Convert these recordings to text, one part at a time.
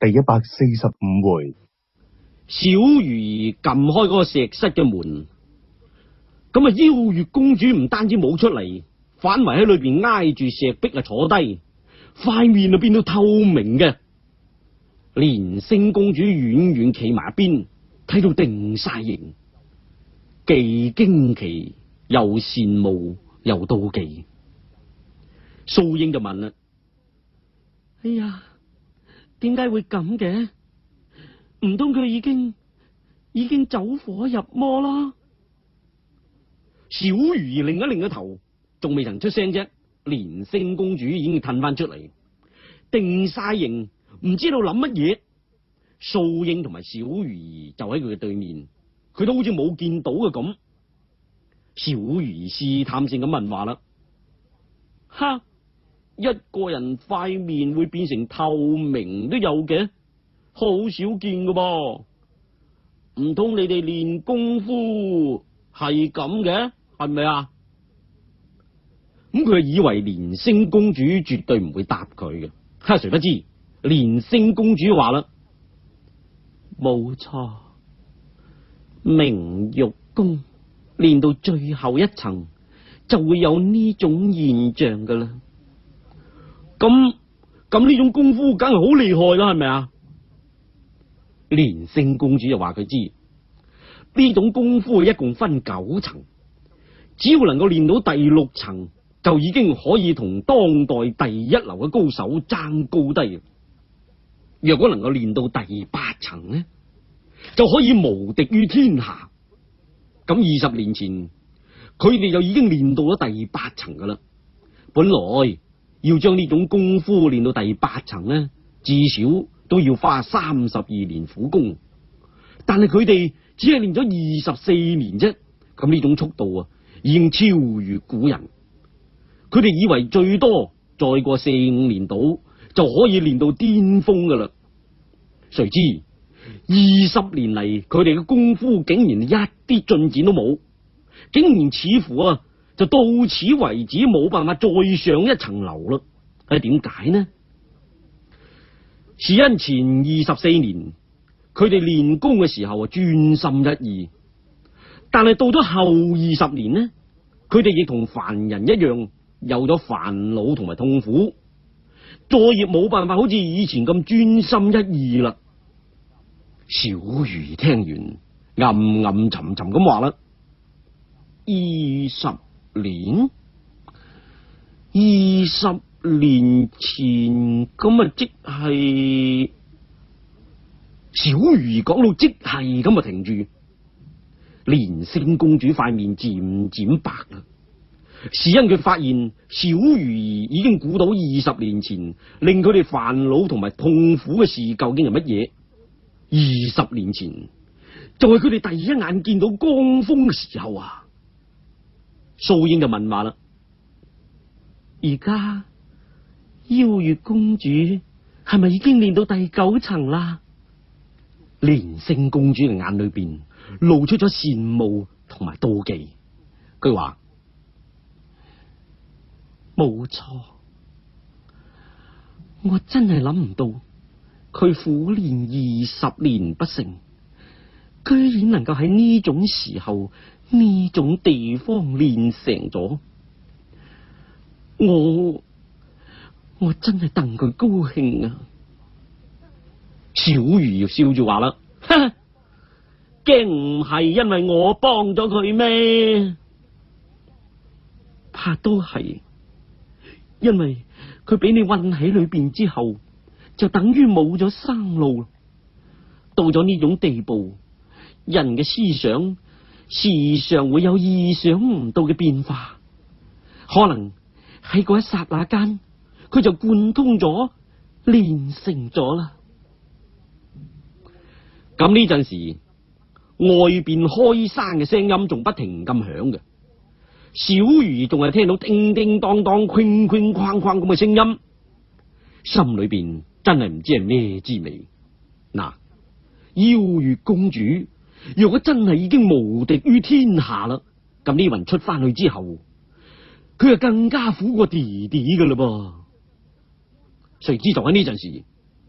第145回， 小魚兒撳開嗰個石室嘅門，咁啊邀月公主唔單止冇出嚟，反為喺裏邊挨住石壁啊坐低，塊面啊變到透明嘅。連星公主遠遠企埋一邊，睇到定晒形，既驚奇又羨慕又妒忌。蘇英就問啦：哎呀，點解會咁嘅？唔通佢已經走火入魔啦？小魚兒擰一擰個頭，仲未曾出聲啫。連星公主已經褪翻出嚟，定晒形，唔知道諗乜嘢。素英同埋小魚兒就喺佢嘅對面，佢都好似冇見到嘅咁。小魚兒試探性咁問話啦：哈，一個人塊面會變成透明都有嘅，好少見噶噃。唔通你哋練功夫係咁嘅，係咪啊？咁佢以為連星公主絕對唔會答佢嘅，誰不知連星公主話啦：冇錯，明玉宮練到最後一層就會有呢種現象噶啦。咁呢種功夫梗係好厲害啦，係咪啊？連星公主就話佢知呢種功夫一共分9層，只要能夠練到第6層，就已經可以同當代第一流嘅高手爭高低。若果能夠練到第8層呢，就可以無敵於天下。咁20年前，佢哋就已經練到咗第8層噶啦。本來要將呢種功夫練到第8層呢，至少都要花32年苦功。但係佢哋只係練咗24年啫，咁呢種速度啊，已經超越古人。佢哋以為最多再過4-5年到就可以練到巔峰噶啦。誰知20年嚟，佢哋嘅功夫竟然一啲進展都冇，竟然似乎啊就到此為止，冇辦法再上一層樓啦。係點解呢？是因前24年佢哋練功嘅時候啊專心一意，但係到咗後20年呢，佢哋亦同凡人一樣有咗煩惱同埋痛苦，再亦冇辦法好似以前咁專心一意啦。小魚聽完暗暗沉沉咁話啦：20年，20年前咁啊，即係小魚講到即係咁啊，停住。連星公主塊面漸漸白啦，是因佢發現小魚已經估到20年前令佢哋煩惱同埋痛苦嘅事究竟係乜嘢。20年前就係佢哋第一眼見到江峰嘅時候啊。素英就問話啦：而家邀月公主係咪已經練到第9層啦？連星公主嘅眼裏邊露出咗羨慕同埋妒忌。佢話：冇錯，我真係諗唔到佢苦練20年不成，居然能夠喺呢種時候呢種地方練成咗。我真係戥佢高興啊！小魚笑住話啦：驚唔係因為我幫咗佢咩？怕都係，因為佢俾你困喺裏邊之後，就等於冇咗生路。到咗呢種地步，人嘅思想時常會有意想唔到嘅變化，可能喺嗰一剎那間，佢就貫通咗，練成咗啦。咁呢陣時，外邊開山嘅聲音仲不停咁響嘅，小魚仲係聽到叮叮當當、哐哐哐哐咁嘅聲音，心裏邊真係唔知係咩滋味。嗱，邀月公主若果真係已經無敵於天下啦，咁呢雲出翻去之後，佢就更加苦過弟弟噶啦噃。誰知就喺呢陣時，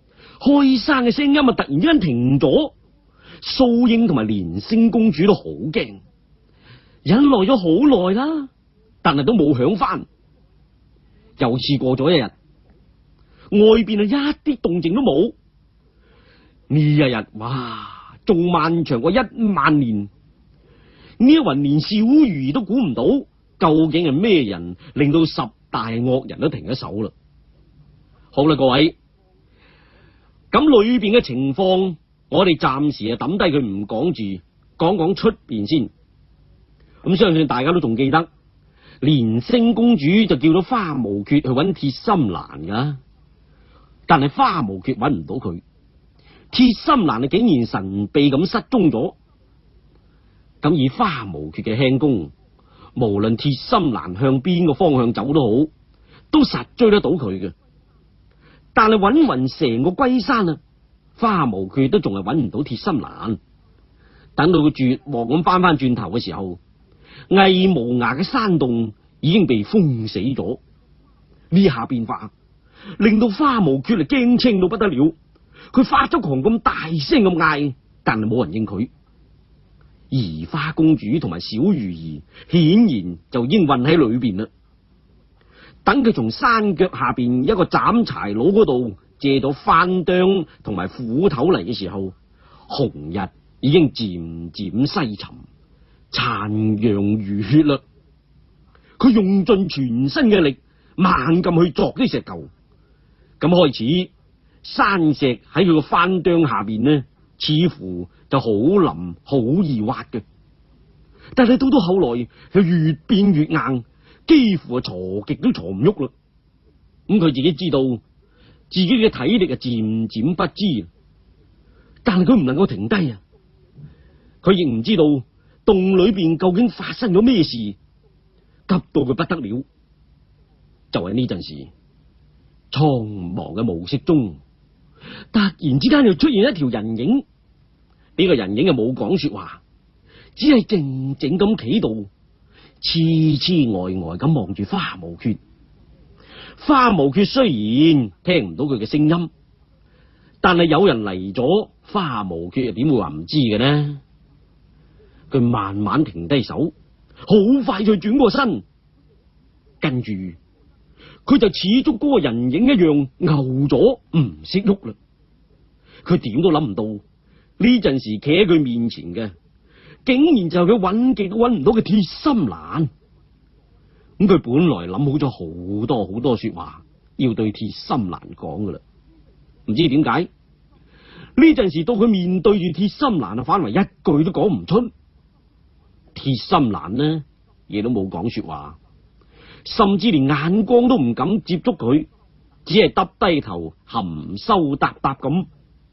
開山嘅聲音啊，突然之間停咗。蘇英同埋連星公主都好驚，忍耐咗好耐啦，但係都冇響翻。又試過咗一日，外邊啊一啲動靜都冇。呢一日，哇，仲漫長過10000年。呢一雲連小魚兒都估唔到，究竟係咩人令到10大惡人都停咗手啦？好啦，各位，咁裏邊嘅情況，我哋暫時啊抌低佢唔講住，講講出邊先。咁相信大家都仲記得，連星公主就叫咗花無缺去揾鐵心蘭噶，但係花無缺揾唔到佢，鐵心蘭啊竟然神秘咁失蹤咗。咁以花無缺嘅輕功，無論鐵心蘭向邊個方向走都好，都實追得到佢嘅。但係揾勻成個龜山啊，花無缺都仲係揾唔到鐵心蘭。等到佢絕望咁翻轉頭嘅時候，魏無涯嘅山洞已經被封死咗。呢下變化令到花無缺嚟驚青到不得了，佢發咗狂咁大聲咁嗌，但係冇人應佢。兒花公主同埋小魚兒顯然就已經困喺裏邊啦。等佢從山腳下邊一個斬柴佬嗰度借咗番釘同埋斧頭嚟嘅時候，紅日已經漸漸西沉，殘陽如血啦。佢用盡全身嘅力，猛咁去鑿啲石頭。咁開始，山石喺佢個番釘下邊呢，似乎就好腍好易挖嘅。但係到後來，佢越變越硬，幾乎鋤極都鋤唔喐啦。咁佢自己知道自己嘅體力啊漸漸不支，但係佢唔能夠停低啊。佢亦唔知道洞裏邊究竟發生咗咩事，急到佢不得了。就喺呢陣時，蒼茫嘅暮色中，突然之間又出現一條人影。呢個人影又冇講說話，只係靜靜咁企度，痴痴呆呆咁望住花無缺。花無缺雖然聽唔到佢嘅聲音，但係有人嚟咗，花無缺又點會話唔知嘅呢？佢慢慢停低手，好快就轉過身，跟住佢就似足嗰個人影一樣牛咗，唔識喐啦。佢點都諗唔到，呢陣時企喺佢面前嘅，竟然就係佢揾極都揾唔到嘅鐵心蘭。咁佢本來諗好咗好多好多說話，要對鐵心蘭講噶啦，唔知點解呢陣時到佢面對住鐵心蘭啊，反為一句都講唔出。鐵心蘭呢，亦都冇講說話，甚至連眼光都唔敢接觸佢，只係耷低頭含羞答答咁。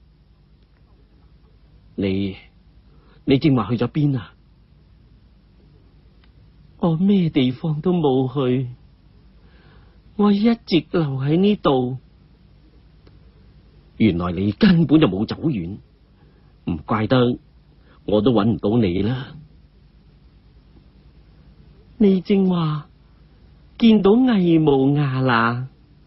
你正話去咗邊啊？我咩地方都冇去，我一直留喺呢度。原來你根本就冇走遠，唔怪得我都揾唔到你啦。你正話見到魏無涯啦？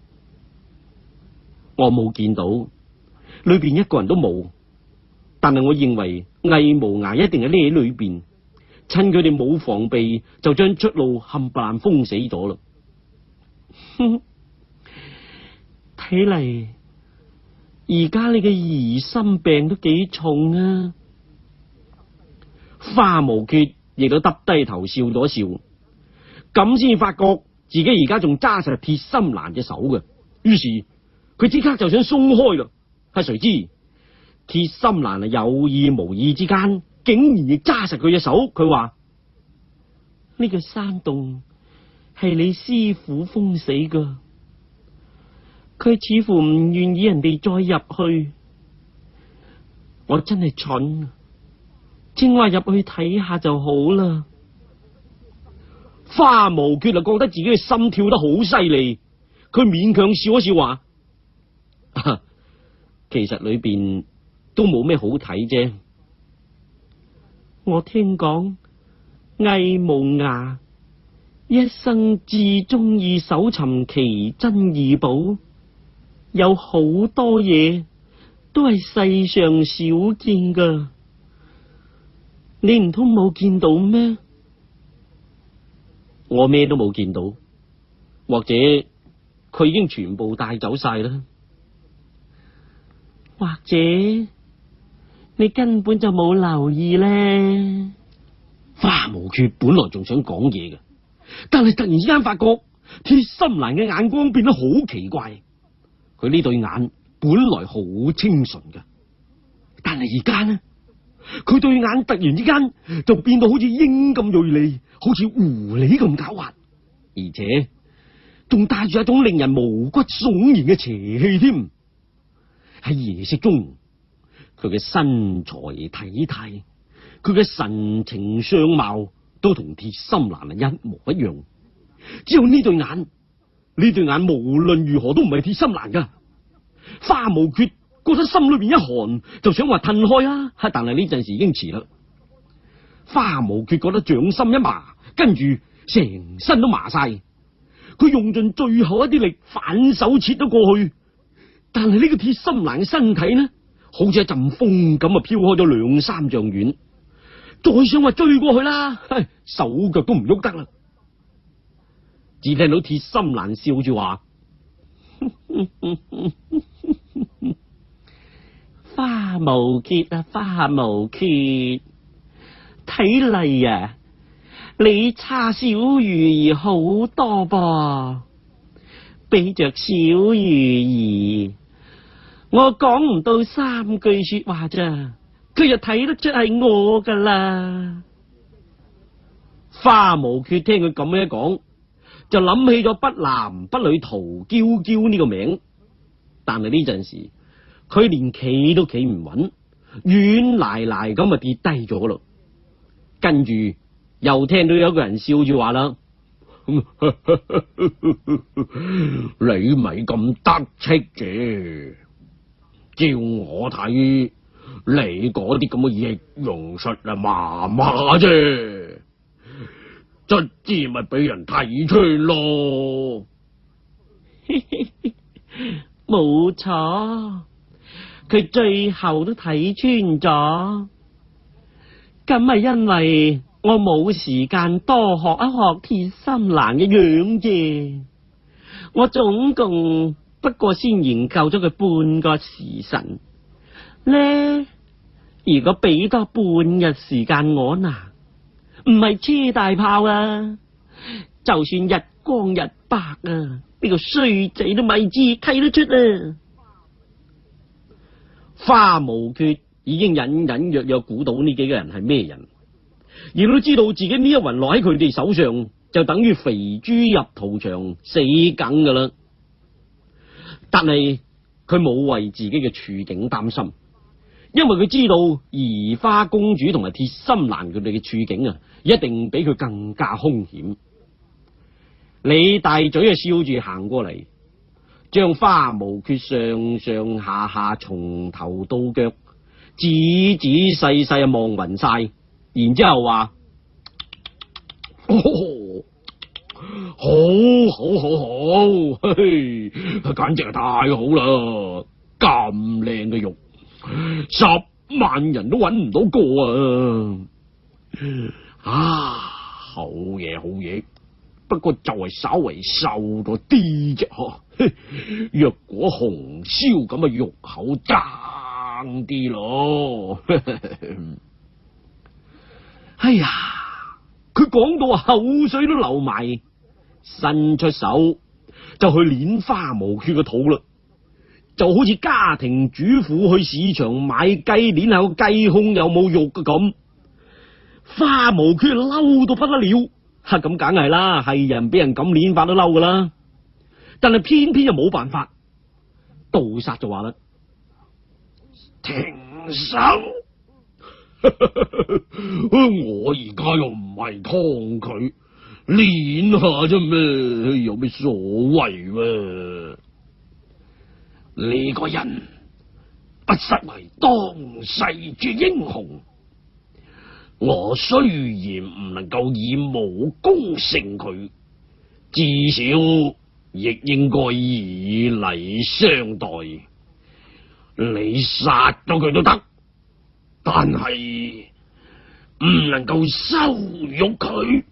我冇見到，裏邊一個人都冇。但係我認為魏無涯一定係匿喺裏邊，趁佢哋冇防備，就將出路冚唪唥封死咗啦。睇嚟而家你嘅疑心病都幾重啊！花無缺亦都耷低頭笑咗笑，咁先發覺自己而家仲揸實鐵心蘭隻手嘅，於是佢即刻就想鬆開啦。係誰知鐵心蘭啊，有意無意之間，竟然亦揸實佢隻手。佢話：呢個山洞係你師父封死噶，佢似乎唔願意人哋再入去。我真係蠢，正話入去睇下就好啦。花無缺就覺得自己嘅心跳得好犀利，佢勉強笑一笑話：其實裏邊都冇咩好睇啫。我聽講魏無涯一生至中意搜尋奇珍異寶，有好多嘢都係世上少見噶。你唔通冇見到咩？我咩都冇見到，或者佢已經全部帶走晒啦。或者你根本就冇留意咧。花無缺本來仲想講嘢嘅，但係突然之間發覺鐵心蘭嘅眼光變得好奇怪。佢呢對眼本來好清純嘅，但係而家呢，佢對眼突然之間就變到好似鷹咁銳利，好似狐狸咁狡猾，而且仲帶住一種令人毛骨悚然嘅邪氣添。喺夜色中，佢嘅身材體態，佢嘅神情相貌都同鐵心蘭係一模一樣，只有呢對眼，呢對眼無論如何都唔係鐵心蘭噶。花無缺覺得心裏邊一寒，就想話褪開啊，但係呢陣時已經遲啦。花無缺覺得掌心一麻，跟住成身都麻晒，佢用盡最後一啲力反手切咗過去，但係呢個鐵心蘭嘅身體呢，好似一陣風咁啊，飄開咗2、3丈遠，再想話追過去啦，手腳都唔喐得啦。只聽到鐵心蘭笑住話：花無缺啊，花無缺，睇嚟啊，你差小魚兒好多噃，比着小魚兒，我講唔到3句說話咋，佢就睇得出係我噶啦。花無缺聽佢咁樣一講，就諗起咗不男不女陶嬌嬌呢個名，但係呢陣時佢連企都企唔穩，軟賴賴咁啊跌低咗咯。跟住又聽到有個人笑住話啦：你咪咁得戚啫，照我睇，你嗰啲咁嘅易容術啊麻麻啫，卒之咪俾人睇穿咯。冇錯，佢最後都睇穿咗，咁係因為我冇時間多學一學鐵心蘭嘅樣啫。我總共不過先研究咗佢半個時辰咧，如果俾多半日時間我嗱，唔係車大炮啊，就算日光日白啊，呢個衰仔都咪知睇得出啊。花無缺已經隱隱約約估到呢幾個人係咩人，而都知道自己呢一魂落喺佢哋手上，就等於肥豬入屠場，死梗噶啦。但係佢冇為自己嘅處境擔心，因為佢知道移花公主同埋鐵心蘭佢哋嘅處境啊，一定比佢更加兇險。李大嘴啊笑住行過嚟，將花無缺上上下下從頭到腳仔仔細細啊望勻晒，然之後話：好好好好，嘿，簡直係太好啦！咁靚嘅肉，10萬人都揾唔到個啊！好嘢好嘢，不過就係稍微瘦咗啲啫嗬。若果紅燒咁啊，肉口爭啲咯。哎呀，佢講到口水都流埋，伸出手就去捏花無缺嘅肚啦，就好似家庭主婦去市場買雞，捏下個雞胸有冇肉嘅咁。花無缺嬲到不得了，咁梗係啦，係人俾人咁捏法都嬲噶啦。但係偏偏又冇辦法，杜剎就話啦：停手！我而家又唔係抗拒，練下啫咩，有咩所謂？呢個人不失為當世之英雄，我雖然唔能夠以武功勝佢，至少亦應該以禮相待。 你殺咗佢都得，但係唔能夠羞辱佢。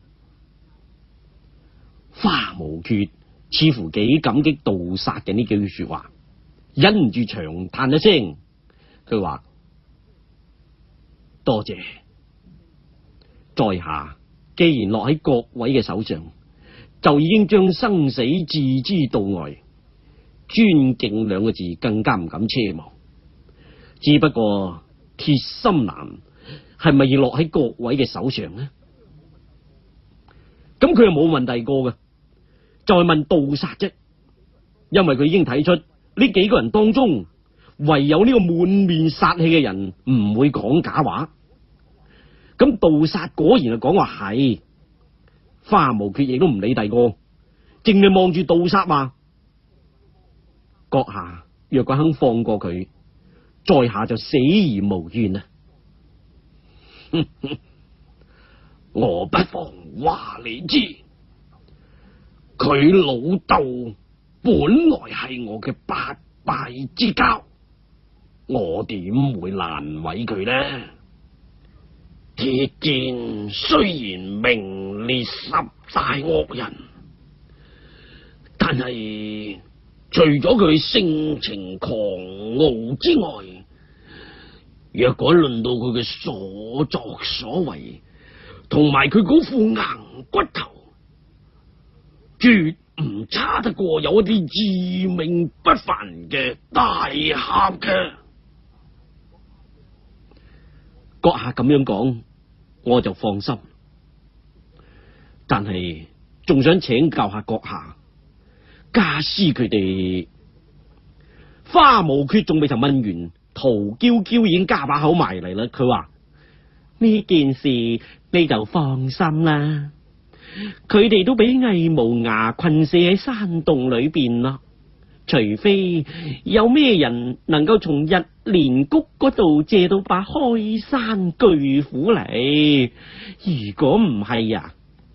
花無缺似乎幾感激杜殺嘅呢句說話，忍唔住長嘆一聲，佢話：多謝，在下既然落喺各位嘅手上，就已經將生死置之度外，尊敬兩個字更加唔敢奢望。只不過鐵心蘭係咪要落喺各位嘅手上呢？咁佢又冇問第二個嘅，就係問杜殺啫。因為佢已經睇出呢幾個人當中，唯有呢個滿面殺氣嘅人唔會講假話。咁杜殺果然係講話係，花無缺亦都唔理第二個，淨係望住杜殺話：閣下若果肯放過佢，在下就死而無怨啊！ 我不妨話你知，佢老豆本來係我嘅八拜之交，我點會難為佢呢？鐵劍雖然名列十大惡人，但係除咗佢性情狂傲之外，若果論到佢嘅所作所為，同埋佢嗰副硬骨頭，絕唔差得過有一啲致命不凡嘅大俠嘅。 閣下咁樣講，我就放心。但係仲想請教下閣下，家師佢哋。花無缺仲未曾問完，陶嬌嬌已經加把口埋嚟啦。佢話：呢件事你就放心啦，佢哋都俾魏無涯困死喺山洞裏邊啦。除非有咩人能夠從日蓮谷嗰度借到把開山巨斧嚟，如果唔係啊，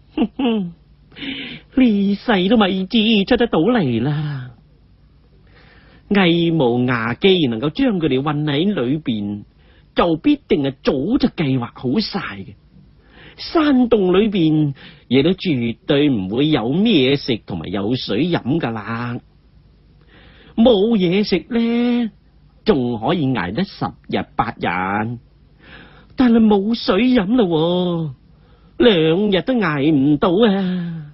呢世都未至出得到嚟啦。魏無涯既然能夠將佢哋困喺裏邊，就必定係早就計劃好晒嘅。山洞裏邊亦都絕對唔會有咩食同埋有水飲噶啦。冇嘢食咧，仲可以捱得10日8日，但係冇水飲啦，2日都捱唔到啊！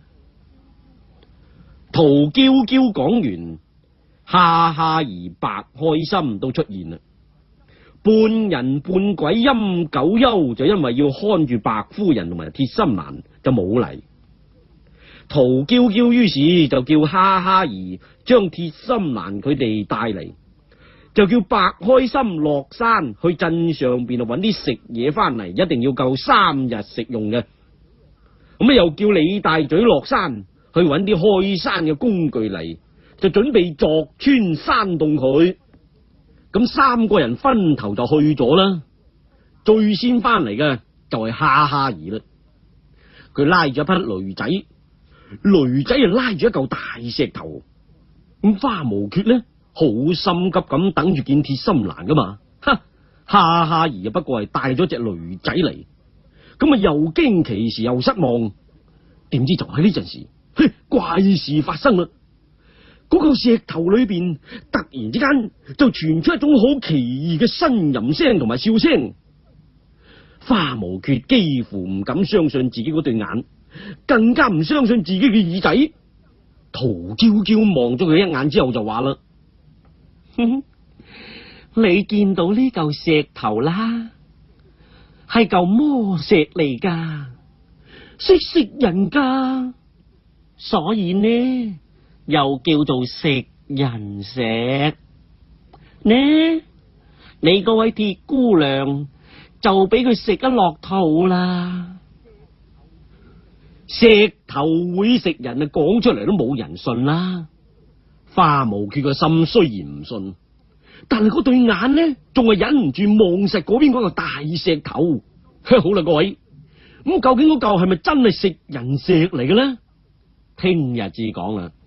陶嬌嬌講完，哈哈而白開心都出現啦。半人半鬼陰九幽就因為要看住白夫人同埋鐵心蘭就冇嚟。陶嬌嬌於是就叫哈哈兒將鐵心蘭佢哋帶嚟，就叫白開心落山去鎮上邊度搵啲食嘢翻嚟，一定要夠3日食用嘅。咁又叫李大嘴落山去搵啲開山嘅工具嚟，就準備鑿穿山洞佢。咁3個人分頭就去咗啦。最先翻嚟嘅就係哈哈兒啦，佢拉住一匹驢仔，驢仔就拉住一嚿大石頭。咁花無缺呢，好心急咁等住見鐵心蘭噶嘛。哈哈兒不過係帶咗隻驢仔嚟，咁啊又驚奇時又失望。點知就喺呢陣時，怪事發生啦！嗰嚿石頭裏邊突然之間就傳出一種好奇異嘅呻吟聲同埋笑聲。花無缺幾乎唔敢相信自己嗰對眼，更加唔相信自己嘅耳仔。陶嬌嬌望咗佢一眼之後就話啦：你見到呢嚿石頭啦，係嚿魔石嚟噶，識食人噶，所以呢又叫做食人石。呢你嗰位鐵姑娘就俾佢食得落肚啦。石頭會食人啊，講出嚟都冇人信啦。花無缺個心雖然唔信，但係嗰對眼呢，仲係忍唔住望實嗰邊嗰個大石頭。好啦，各位，咁究竟嗰嚿係咪真係食人石嚟嘅呢？聽日至講啦。